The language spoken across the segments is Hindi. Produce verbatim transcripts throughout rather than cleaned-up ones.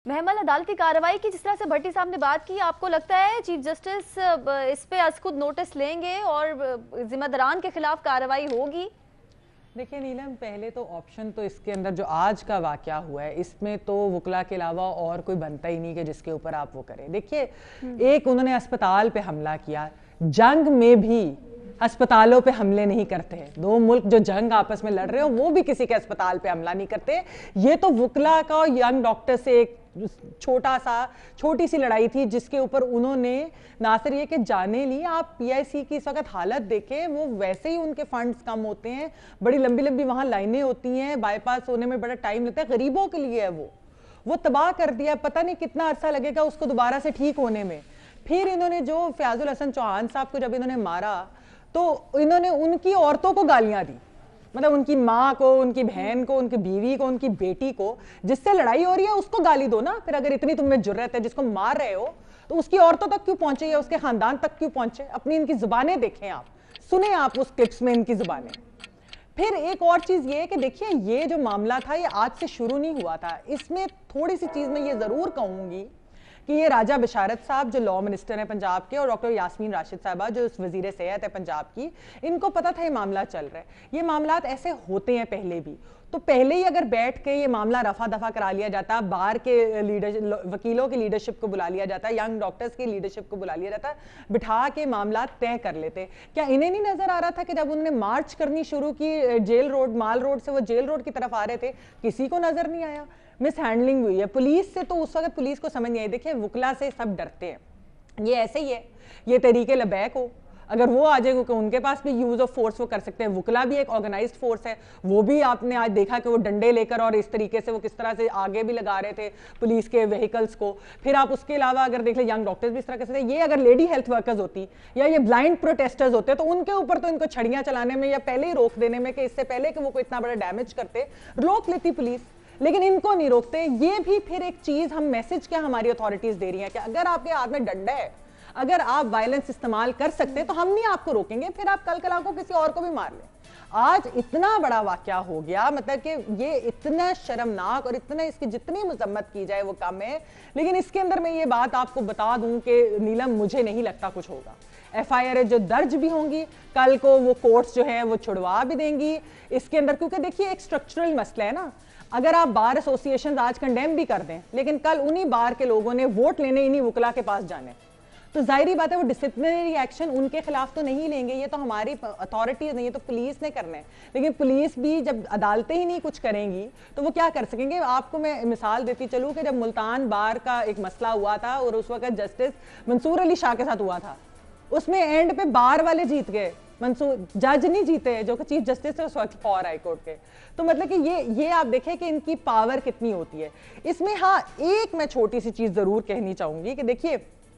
महमल, अदालती कार्रवाई की जिस तरह से भट्टी साहब ने बात की, आपको लगता है चीफ जस्टिस इस पे आज खुद नोटिस लेंगे और जिम्मेदारान के खिलाफ कार्रवाई होगी? देखिए नीलम, पहले तो ऑप्शन तो इसके अंदर जो आज का वाकया हुआ है इसमें तो वकला के अलावा और कोई बनता ही नहीं कि जिसके ऊपर आप वो करें। देखिए, एक उन्होंने अस्पताल पे हमला किया, जंग में भी अस्पतालों पे हमले नहीं करते हैं। दो मुल्क जो जंग आपस में लड़ रहे हो वो भी किसी के अस्पताल पे हमला नहीं करते। ये तो वकला का और यंग डॉक्टर से एक छोटा सा छोटी सी लड़ाई थी जिसके ऊपर उन्होंने ना सिर्फ ये कि जाने ली, आप पीआईसी की इस वक्त हालत देखें, वो वैसे ही उनके फंड्स कम होते हैं, बड़ी लंबी लंबी वहां लाइनें होती हैं, बाईपास होने में बड़ा टाइम लगता है, गरीबों के लिए है वो वो तबाह कर दिया। पता नहीं कितना अरसा लगेगा उसको दोबारा से ठीक होने में। फिर इन्होंने जो फयाजुल हसन चौहान साहब को जब इन्होंने मारा तो इन्होंने उनकी औरतों को गालियां दी, मतलब उनकी माँ को, उनकी बहन को, उनकी बीवी को, उनकी बेटी को, जिससे लड़ाई हो रही है उसको गाली दो ना। फिर अगर इतनी तुम्हें जुर्रत है, जिसको मार रहे हो तो उसकी औरतों तक क्यों पहुंचे या उसके खानदान तक क्यों पहुंचे? अपनी इनकी जुबानें देखें, आप सुने आप उस क्लिप्स में इनकी जुबानें। फिर एक और चीज ये है कि देखिए, ये जो मामला था ये आज से शुरू नहीं हुआ था। इसमें थोड़ी सी चीज मैं ये जरूर कहूंगी कि ये राजा बशारत साहब जो लॉ मिनिस्टर हैं पंजाब के, और डॉक्टर यास्मीन राशिद साहबा जो वजीर सेहत है पंजाब की, इनको पता था ये मामला चल रहा है। ये मामलात ऐसे होते हैं पहले भी, तो पहले ही अगर बैठ के ये मामला रफा दफा करा लिया जाता, बार के लीडर वकीलों की लीडरशिप को बुला लिया जाता, यंग डॉक्टर्स की लीडरशिप को बुला लिया जाता, बिठा के मामला तय कर लेते। क्या इन्हें नहीं नजर आ रहा था कि जब उन्होंने मार्च करनी शुरू की जेल रोड, माल रोड से वो जेल रोड की तरफ आ रहे थे, किसी को नजर नहीं आया? मिस हैंडलिंग हुई है पुलिस से, तो उस वक्त पुलिस को समझ नहीं आई। देखिए, वकला से सब डरते हैं, ये ऐसे ही है, ये तरीके लबैक हो, अगर वो आ जाएगा उनके पास भी यूज ऑफ फोर्स वो कर सकते हैं। वकला भी एक ऑर्गेनाइज्ड फोर्स है, वो भी आपने आज देखा कि वो डंडे लेकर और इस तरीके से वो किस तरह से आगे भी लगा रहे थे पुलिस के व्हीकल्स को। फिर आप उसके अलावा अगर देख ले, यंग डॉक्टर्स भी इस तरह से, ये अगर लेडी हेल्थ वर्कर्स होती या ये ब्लाइंड प्रोटेस्टर्स होते तो उनके ऊपर तो इनको छड़ियां चलाने में या पहले ही रोक देने में, कि इससे पहले कि वो कोई इतना बड़ा डैमेज करते, रोक लेती पुलिस, लेकिन इनको नहीं रोकते। ये भी फिर एक चीज हम मैसेज क्या हमारी अथॉरिटीज दे रही हैं कि अगर आपके हाथ में डंडा है, अगर आप वायलेंस इस्तेमाल कर सकते हैं तो हम नहीं आपको रोकेंगे, फिर आप कल कल को किसी और को भी मार लें। आज इतना बड़ा वाकया हो गया, मतलब कि ये इतना शर्मनाक और इतना इसकी जितनी मजम्मत की जाए वो कम है। लेकिन इसके अंदर मैं ये बात आपको बता दूं कि नीलम, मुझे नहीं लगता कुछ होगा। एफ आई आर जो दर्ज भी होंगी कल को वो कोर्ट्स जो है वो छुड़वा भी देंगी इसके अंदर, क्योंकि देखिए एक स्ट्रक्चरल मसला है ना। अगर आप बार एसोसिएशन आज कंडेम भी कर दें, लेकिन कल उन्हीं बार के लोगों ने वोट लेने इन्हीं वकला के पास जाने, तो जाहिर बात है वो डिसिप्लिनरी एक्शन उनके खिलाफ तो नहीं लेंगे। ये तो हमारी अथॉरिटीज नहीं, ये तो पुलिस ने करना है। लेकिन पुलिस भी जब अदालतें ही नहीं कुछ करेंगी तो वो क्या कर सकेंगे? आपको मैं मिसाल देती चलूँ कि जब मुल्तान बार का एक मसला हुआ था और उस वक्त जस्टिस मंसूर अली शाह के साथ हुआ था, उसमें एंड पे बार वाले जीत गए, मंसूर जज नहीं जीते जो कि चीफ जस्टिस थे उस वक्त लाहौर हाई कोर्ट के। तो मतलब कि ये ये आप देखें कि इनकी पावर कितनी होती है इसमें। हाँ, एक मैं छोटी सी चीज जरूर कहनी चाहूंगी कि देखिए,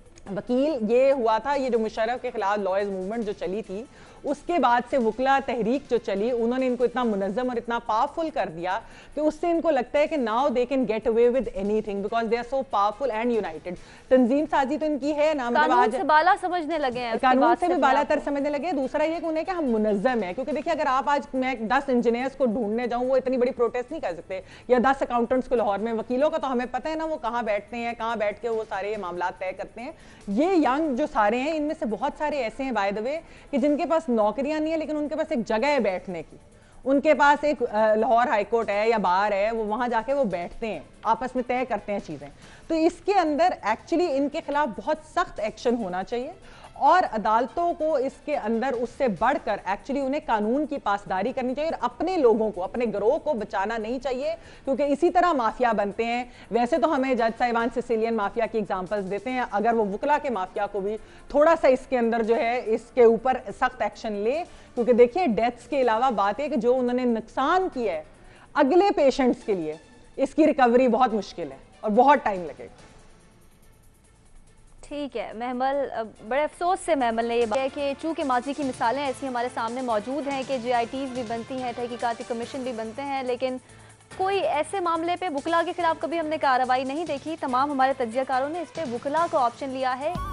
वकील ये हुआ था, ये जो मुशर्रफ के खिलाफ लॉयर्स मूवमेंट जो चली थी, उसके बाद से वकला तहरीक जो चली, उन्होंने इनको इतना मुनज़्ज़म और इतना पावरफुल कर दिया कि उससे इनको लगता है कि now they can get away with anything because they are so powerful and united. तंजीम साजी तो इनकी है ना, मतलब आज से बाला समझने लगे हैं, कानून से भी बालातर समझने लगे। दूसरा ये कि उन्हें कि हम मुनज़्ज़म है, क्योंकि देखिए अगर आप आज मैं दस इंजीनियर्स को ढूंढने जाऊँ वो इतनी बड़ी प्रोटेस्ट नहीं कर सकते, या दस अकाउंटेंट्स को लाहौर में। वकीलों का तो हमें पता है ना वो कहाँ बैठते हैं, कहाँ बैठ के वो सारे मामला तय करते हैं। ये यंग जो सारे हैं, इनमें से बहुत सारे ऐसे हैं बाय द वे कि जिनके पास नौकरियां नहीं है, लेकिन उनके पास एक जगह है बैठने की, उनके पास एक लाहौर हाईकोर्ट है या बार है, वो वहां जाके वो बैठते हैं, आपस में तय करते हैं चीजें। तो इसके अंदर एक्चुअली इनके खिलाफ बहुत सख्त एक्शन होना चाहिए और अदालतों को इसके अंदर उससे बढ़कर एक्चुअली उन्हें कानून की पासदारी करनी चाहिए और अपने लोगों को, अपने गिरोह को बचाना नहीं चाहिए, क्योंकि इसी तरह माफिया बनते हैं। वैसे तो हमें जज साहिबान सिसिलियन माफिया की एग्जांपल्स देते हैं, अगर वो वकला के माफिया को भी थोड़ा सा इसके अंदर जो है इसके ऊपर सख्त एक्शन ले, क्योंकि देखिए डेथ्स के अलावा बात है कि जो उन्होंने नुकसान किया है अगले पेशेंट्स के लिए, इसकी रिकवरी बहुत मुश्किल है और बहुत टाइम लगेगा। ठीक है महमल, बड़े अफसोस से महमल ने ये बात है कि चूँकि माजी की मिसालें ऐसी हमारे सामने मौजूद हैं कि जे आई टीज़ भी बनती हैं, तहकीकाती कमीशन भी बनते हैं, लेकिन कोई ऐसे मामले पे वकला के खिलाफ कभी हमने कार्रवाई नहीं देखी। तमाम हमारे तज्जियाकारों ने इस पे वकला का ऑप्शन लिया है।